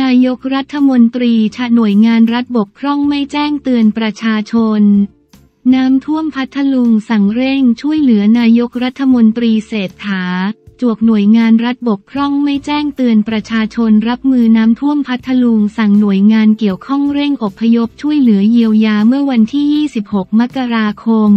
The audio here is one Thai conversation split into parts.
นายกรัฐมนตรีชะหน่วยงานรัฐบกพร่องไม่แจ้งเตือนประชาชนน้ำท่วมพัทลุงสั่งเร่งช่วยเหลือนายกรัฐมนตรีเศรษฐาจวกหน่วยงานรัฐบกพร่องไม่แจ้งเตือนประชาชนรับมือน้ำท่วมพัทลุงสั่งหน่วยงานเกี่ยวข้องเร่งอพยพช่วยเหลือเยียวยาเมื่อวันที่ 26 มกราคม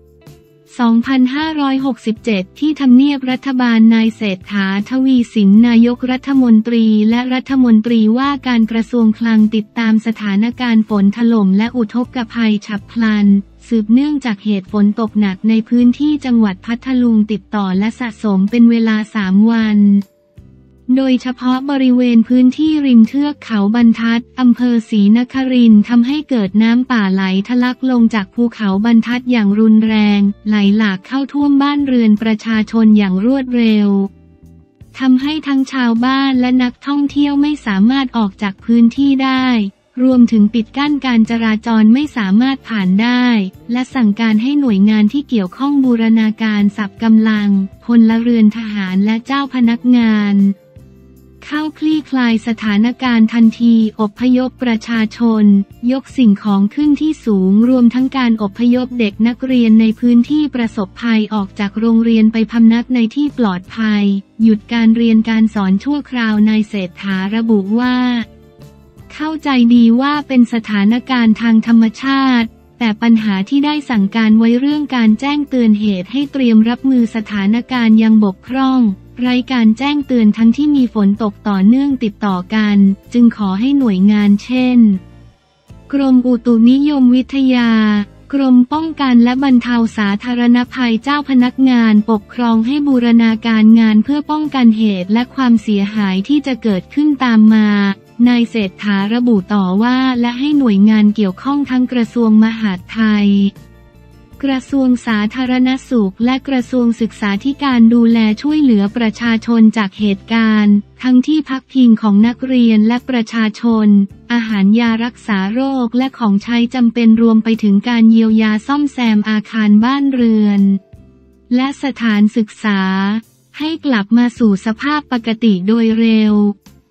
2567 ที่ทำเนียบรัฐบาลนายเศรษฐา ทวีสินนายกรัฐมนตรีและรัฐมนตรีว่าการกระทรวงคลังติดตามสถานการณ์ฝนถล่มและอุทกภัยฉับพลันสืบเนื่องจากเหตุฝนตกหนักในพื้นที่จังหวัดพัทลุงติดต่อและสะสมเป็นเวลา 3 วันโดยเฉพาะบริเวณพื้นที่ริมเทือกเขาบรรทัดอำเภอศรีนครินทร์ทำให้เกิดน้ำป่าไหลทะลักลงจากภูเขาบรรทัดอย่างรุนแรงไหลหลากเข้าท่วมบ้านเรือนประชาชนอย่างรวดเร็วทำให้ทั้งชาวบ้านและนักท่องเที่ยวไม่สามารถออกจากพื้นที่ได้รวมถึงปิดกั้นการจราจรไม่สามารถผ่านได้และสั่งการให้หน่วยงานที่เกี่ยวข้องบูรณาการสับกำลังพลเรือนทหารและเจ้าพนักงานเข้าคลี่คลายสถานการณ์ทันทีอพยพประชาชนยกสิ่งของขึ้นที่สูงรวมทั้งการอพยพเด็กนักเรียนในพื้นที่ประสบภัยออกจากโรงเรียนไปพำนักในที่ปลอดภัยหยุดการเรียนการสอนชั่วคราวนายเศรษฐาระบุว่าเข้าใจดีว่าเป็นสถานการณ์ทางธรรมชาติแต่ปัญหาที่ได้สั่งการไว้เรื่องการแจ้งเตือนเหตุให้เตรียมรับมือสถานการณ์ยังบกพร่องไร้การแจ้งเตือนทั้งที่มีฝนตกต่อเนื่องติดต่อกันจึงขอให้หน่วยงานเช่นกรมอุตุนิยมวิทยากรมป้องกันและบรรเทาสาธารณภัยเจ้าพนักงานปกครองให้บูรณาการงานเพื่อป้องกันเหตุและความเสียหายที่จะเกิดขึ้นตามมานายเศรษฐาระบุต่อว่าและให้หน่วยงานเกี่ยวข้องทั้งกระทรวงมหาดไทยกระทรวงสาธารณสุขและกระทรวงศึกษาธิการดูแลช่วยเหลือประชาชนจากเหตุการณ์ทั้งที่พักพิงของนักเรียนและประชาชนอาหารยารักษาโรคและของใช้จำเป็นรวมไปถึงการเยียวยาซ่อมแซมอาคารบ้านเรือนและสถานศึกษาให้กลับมาสู่สภาพปกติโดยเร็ว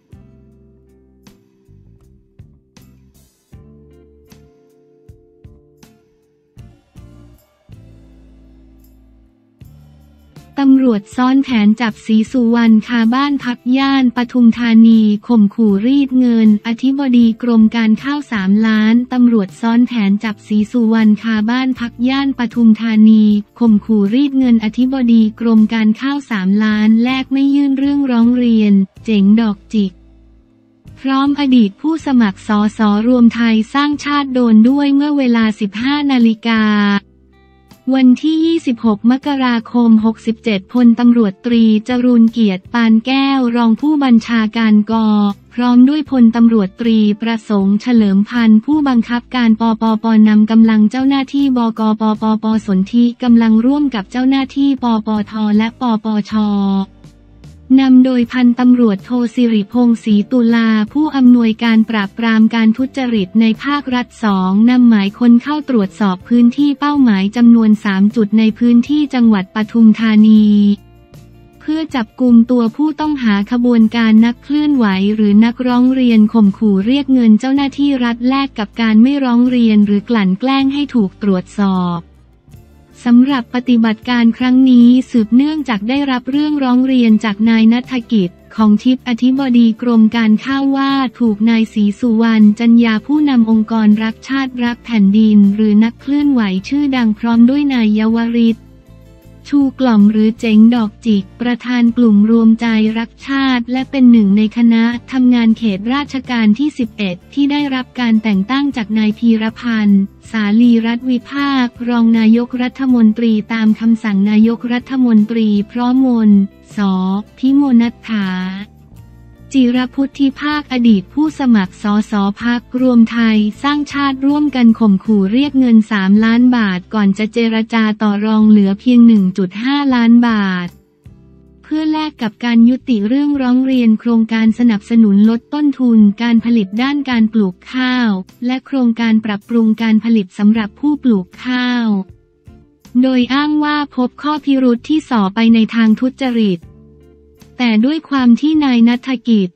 ตำรวจซ้อนแผนจับศรีสุวรรณคาบ้านพักย่านปทุมธานีข่มขู่รีดเงินอธิบดีกรมการข้าว3 ล้านตำรวจซ้อนแผนจับศรีสุวรรณคาบ้านพักย่านปทุมธานีข่มขู่รีดเงินอธิบดีกรมการข้าว3 ล้านแลกไม่ยื่นเรื่องร้องเรียนเจ๋งดอกจิกพร้อมอดีตผู้สมัครสสรวมไทยสร้างชาติโดนด้วยเมื่อเวลา 15 นาฬิกาวันที่ 26 มกราคม 67 พลตำรวจตรีจรูญเกียรติปานแก้วรองผู้บัญชาการก.พร้อมด้วยพลตำรวจตรีประสงค์เฉลิมพันธ์ผู้บังคับการปปป.นำกำลังเจ้าหน้าที่บก.ปปป.สนธิกำลังร่วมกับเจ้าหน้าที่ปปท.และปปช.นำโดยพันตำรวจโทสิริพงษ์ศรีตุลาผู้อำนวยการปราบปรามการทุจริตในภาครัฐ2นำหมายค้นเข้าตรวจสอบพื้นที่เป้าหมายจำนวน3 จุดในพื้นที่จังหวัดปทุมธานีเพื่อจับกุมตัวผู้ต้องหาขบวนการนักเคลื่อนไหวหรือนักร้องเรียนข่มขู่เรียกเงินเจ้าหน้าที่รัฐแลกกับการไม่ร้องเรียนหรือกลั่นแกล้งให้ถูกตรวจสอบสำหรับปฏิบัติการครั้งนี้สืบเนื่องจากได้รับเรื่องร้องเรียนจากนายณัฐกิจของทิพย์อธิบดีกรมการข้าวว่าถูกนายศรีสุวรรณจันยาผู้นำองค์กรรักชาติรักแผ่นดินหรือนักเคลื่อนไหวชื่อดังพร้อมด้วยนายเยาวริศชูกล่อมหรือเจ๋งดอกจิกประธานกลุ่มรวมใจรักชาติและเป็นหนึ่งในคณะทำงานเขตราชการที่ 11ที่ได้รับการแต่งตั้งจากนายพีรพันธ์สาลีรัฐวิภาครองนายกรัฐมนตรีตามคำสั่งนายกรัฐมนตรีพร้อมมนส.พิมลนัฐฐาจิรพุทธิภาคอดีตผู้สมัครสสพรรครวมไทยสร้างชาติร่วมกันข่มขู่เรียกเงิน3 ล้านบาทก่อนจะเจรจาต่อรองเหลือเพียง 1.5 ล้านบาทเพื่อแลกกับการยุติเรื่องร้องเรียนโครงการสนับสนุนลดต้นทุนการผลิตด้านการปลูกข้าวและโครงการปรับปรุงการผลิตสำหรับผู้ปลูกข้าวโดยอ้างว่าพบข้อพิรุธที่ส่อไปในทางทุจริตแต่ด้วยความที่นายณัฐกิจ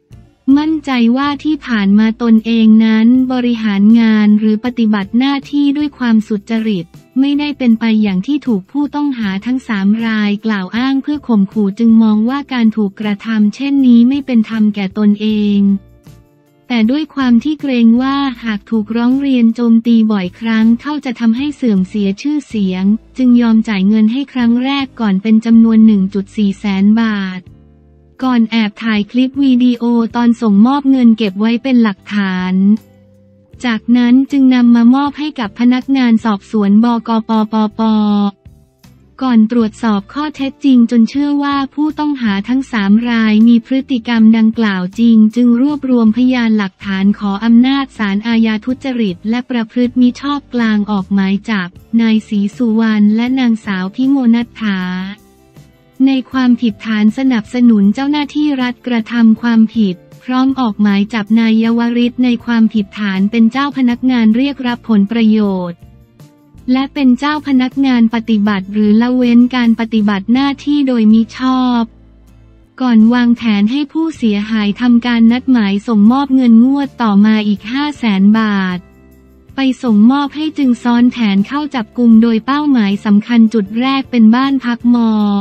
มั่นใจว่าที่ผ่านมาตนเองนั้นบริหารงานหรือปฏิบัติหน้าที่ด้วยความสุจริตไม่ได้เป็นไปอย่างที่ถูกผู้ต้องหาทั้ง3 รายกล่าวอ้างเพื่อข่มขู่จึงมองว่าการถูกกระทำเช่นนี้ไม่เป็นธรรมแก่ตนเองแต่ด้วยความที่เกรงว่าหากถูกร้องเรียนโจมตีบ่อยครั้งเข้าจะทำให้เสื่อมเสียชื่อเสียงจึงยอมจ่ายเงินให้ครั้งแรกก่อนเป็นจำนวน 1.4 แสนบาทก่อนแอบถ่ายคลิปวิดีโอตอนส่งมอบเงินเก็บไว้เป็นหลักฐานจากนั้นจึงนำมามอบให้กับพนักงานสอบสวนบกปปป.ก่อนตรวจสอบข้อเท็จจริงจนเชื่อว่าผู้ต้องหาทั้ง3 รายมีพฤติกรรมดังกล่าวจริงจึงรวบรวมพยานหลักฐานขออำนาจศาลอาญาทุจริตและประพฤติมิชอบกลางออกหมายจับนายศรีสุวรรณและนางสาวพิโมณัฐฐาในความผิดฐานสนับสนุนเจ้าหน้าที่รัฐกระทำความผิดพร้อมออกหมายจับนายยวริศในความผิดฐานเป็นเจ้าพนักงานเรียกรับผลประโยชน์และเป็นเจ้าพนักงานปฏิบัติหรือละเว้นการปฏิบัติหน้าที่โดยมิชอบก่อนวางแผนให้ผู้เสียหายทำการนัดหมายส่งมอบเงินงวดต่อมาอีก 500,000 บาทไปส่งมอบให้จึงซ้อนแผนเข้าจับกุมโดยเป้าหมายสำคัญจุดแรกเป็นบ้านพักม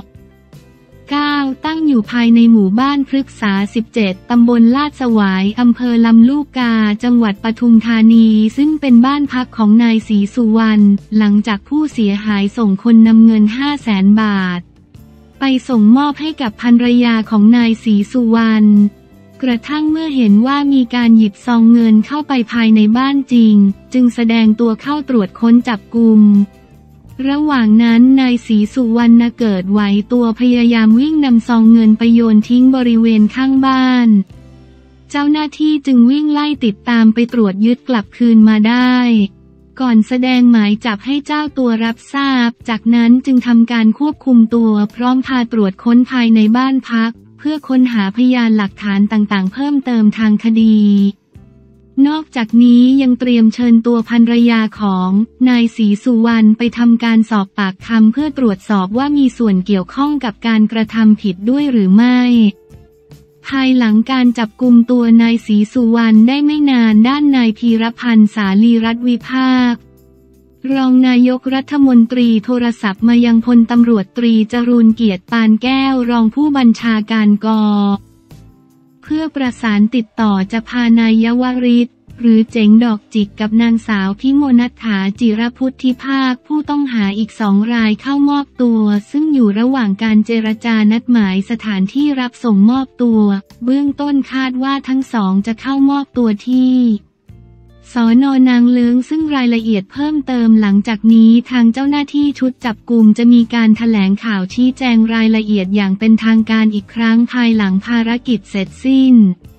9 ตั้งอยู่ภายในหมู่บ้านพฤกษา17ตำบลลาดสวายอำเภอลำลูกกาจังหวัดปทุมธานีซึ่งเป็นบ้านพักของนายศรีสุวรรณหลังจากผู้เสียหายส่งคนนำเงิน 500,000 บาทไปส่งมอบให้กับภรรยาของนายศรีสุวรรณกระทั่งเมื่อเห็นว่ามีการหยิบซองเงินเข้าไปภายในบ้านจริงจึงแสดงตัวเข้าตรวจค้นจับกุมระหว่างนั้นนายศรีสุวรรณเกิดไหวตัวพยายามวิ่งนำซองเงินไปโยนทิ้งบริเวณข้างบ้านเจ้าหน้าที่จึงวิ่งไล่ติดตามไปตรวจยึดกลับคืนมาได้ก่อนแสดงหมายจับให้เจ้าตัวรับทราบจากนั้นจึงทำการควบคุมตัวพร้อมพาตรวจค้นภายในบ้านพักเพื่อค้นหาพยานหลักฐานต่างๆเพิ่มเติมทางคดีนอกจากนี้ยังเตรียมเชิญตัวภรรยาของนายศรีสุวรรณไปทำการสอบปากคำเพื่อตรวจสอบว่ามีส่วนเกี่ยวข้องกับการกระทำผิดด้วยหรือไม่ภายหลังการจับกุมตัวนายศรีสุวรรณได้ไม่นานด้านนายพีรพันธ์สาลีรัฐวิภาครองนายกรัฐมนตรีโทรศัพท์มายังพลตำรวจตรีจรูญเกียรติปานแก้วรองผู้บัญชาการก.เพื่อประสานติดต่อจะพานายยวริศหรือเจ๋งดอกจิกกับนางสาวพิโมณัฐฐาจิรพุทธิภาคผู้ต้องหาอีก2 รายเข้ามอบตัวซึ่งอยู่ระหว่างการเจรจานัดหมายสถานที่รับส่งมอบตัวเบื้องต้นคาดว่าทั้ง2จะเข้ามอบตัวที่สน.นางเลิ้งซึ่งรายละเอียดเพิ่มเติมหลังจากนี้ทางเจ้าหน้าที่ชุดจับกุมจะมีการแถลงข่าวชี้แจงรายละเอียดอย่างเป็นทางการอีกครั้งภายหลังภารกิจเสร็จสิ้น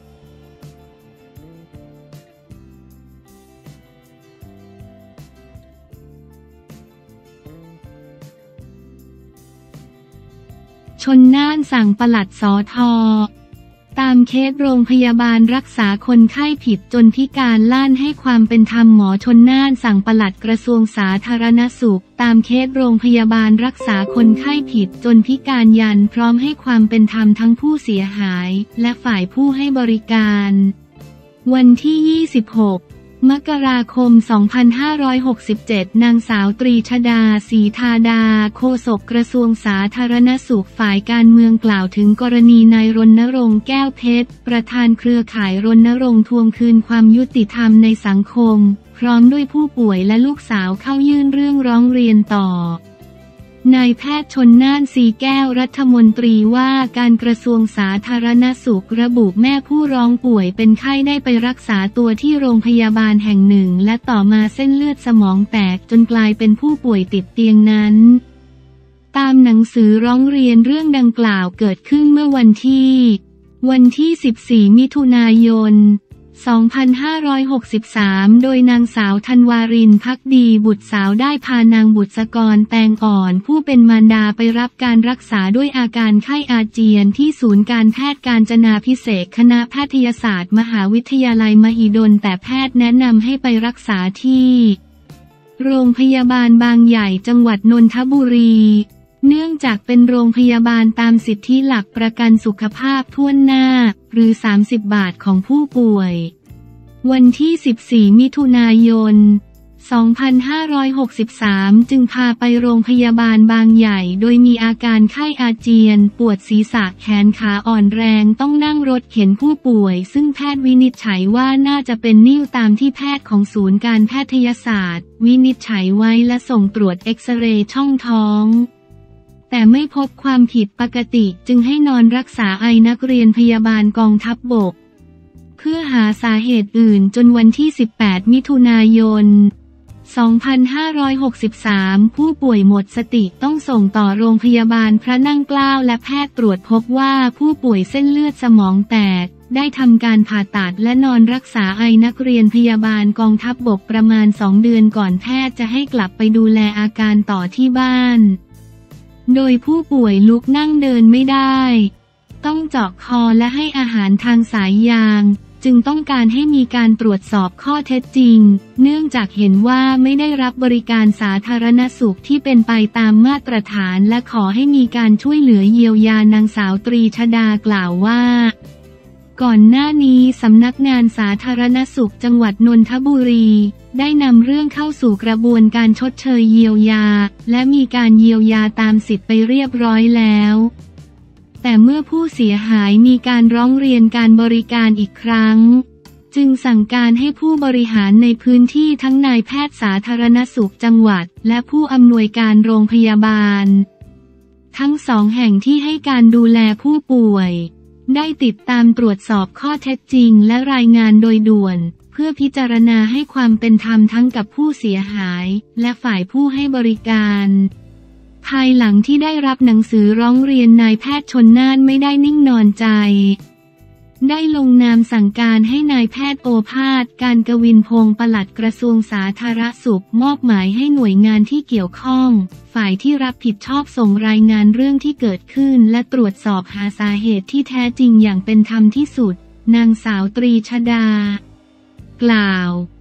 ชลน่านสั่งปลัดสท.ตามเคสโรงพยาบาลรักษาคนไข้ผิดจนพิการล้านให้ความเป็นธรรมหมอชลน่านสั่งปลัดกระทรวงสาธารณสุขตามเคสโรงพยาบาลรักษาคนไข้ผิดจนพิการยันพร้อมให้ความเป็นธรรมทั้งผู้เสียหายและฝ่ายผู้ให้บริการวันที่ 26 มกราคม 2567 นางสาวตรีชฎา ศรีธาดาโฆษกกระทรวงสาธารณสุขฝ่ายการเมืองกล่าวถึงกรณีนายรณรงค์แก้วเพชรประธานเครือข่ายรณรงค์ทวงคืนความยุติธรรมในสังคมพร้อมด้วยผู้ป่วยและลูกสาวเข้ายื่นเรื่องร้องเรียนต่อนายแพทย์ชลน่าน สีแก้วรัฐมนตรีว่าการกระทรวงสาธารณสุขระบุแม่ผู้ร้องป่วยเป็นไข้ได้ไปรักษาตัวที่โรงพยาบาลแห่งหนึ่งและต่อมาเส้นเลือดสมองแตกจนกลายเป็นผู้ป่วยติดเตียงนั้นตามหนังสือร้องเรียนเรื่องดังกล่าวเกิดขึ้นเมื่อวันที่ 14 มิถุนายน 2563 โดยนางสาวธันวารินภักดีบุตรสาวได้พานางบุษกรแตงอ่อนผู้เป็นมารดาไปรับการรักษาด้วยอาการไข้อาเจียนที่ศูนย์การแพทย์กาญจนาภิเษกคณะแพทยศาสตร์มหาวิทยาลัยมหิดลแต่แพทย์แนะนำให้ไปรักษาที่โรงพยาบาลบางใหญ่จังหวัดนนทบุรีเนื่องจากเป็นโรงพยาบาลตามสิทธิหลักประกันสุขภาพทั่วหน้าหรือ30 บาทของผู้ป่วยวันที่ 14 มิถุนายน 2563 จึงพาไปโรงพยาบาลบางใหญ่โดยมีอาการไข้อาเจียนปวดศีรษะแขนขาอ่อนแรงต้องนั่งรถเข็นผู้ป่วยซึ่งแพทย์วินิจฉัยว่าน่าจะเป็นนิ่วตามที่แพทย์ของศูนย์การแพทยศาสตร์วินิจฉัยไว้และส่งตรวจเอ็กซเรย์ช่องท้องแต่ไม่พบความผิดปกติจึงให้นอนรักษาไอนักเรียนพยาบาลกองทัพบกเพื่อหาสาเหตุอื่นจนวันที่ 18 มิถุนายน 2563 ผู้ป่วยหมดสติต้องส่งต่อโรงพยาบาลพระนั่งเกล้าและแพทย์ตรวจพบว่าผู้ป่วยเส้นเลือดสมองแตกได้ทำการผ่าตัดและนอนรักษาไอนักเรียนพยาบาลกองทัพบกประมาณ 2 เดือนก่อนแพทย์จะให้กลับไปดูแลอาการต่อที่บ้านโดยผู้ป่วยลุกนั่งเดินไม่ได้ต้องเจาะคอและให้อาหารทางสายยางจึงต้องการให้มีการตรวจสอบข้อเท็จจริงเนื่องจากเห็นว่าไม่ได้รับบริการสาธารณสุขที่เป็นไปตามมาตรฐานและขอให้มีการช่วยเหลือเยียวยานางสาวตรีชฎากล่าวว่าก่อนหน้านี้สำนักงานสาธารณสุขจังหวัดนนทบุรีได้นำเรื่องเข้าสู่กระบวนการชดเชยเยียวยาและมีการเยียวยาตามสิทธิ์ไปเรียบร้อยแล้วแต่เมื่อผู้เสียหายมีการร้องเรียนการบริการอีกครั้งจึงสั่งการให้ผู้บริหารในพื้นที่ทั้งนายแพทย์สาธารณสุขจังหวัดและผู้อำนวยการโรงพยาบาลทั้ง2 แห่งที่ให้การดูแลผู้ป่วยได้ติดตามตรวจสอบข้อเท็จจริงและรายงานโดยด่วนเพื่อพิจารณาให้ความเป็นธรรมทั้งกับผู้เสียหายและฝ่ายผู้ให้บริการภายหลังที่ได้รับหนังสือร้องเรียนนายแพทย์ชลน่านไม่ได้นิ่งนอนใจได้ลงนามสั่งการให้นายแพทย์โอภาสการกวินพงศ์ปลัดกระทรวงสาธารณสุขมอบหมายให้หน่วยงานที่เกี่ยวข้องฝ่ายที่รับผิดชอบส่งรายงานเรื่องที่เกิดขึ้นและตรวจสอบหาสาเหตุที่แท้จริงอย่างเป็นธรรมที่สุดนางสาวตรีชฎากล่าว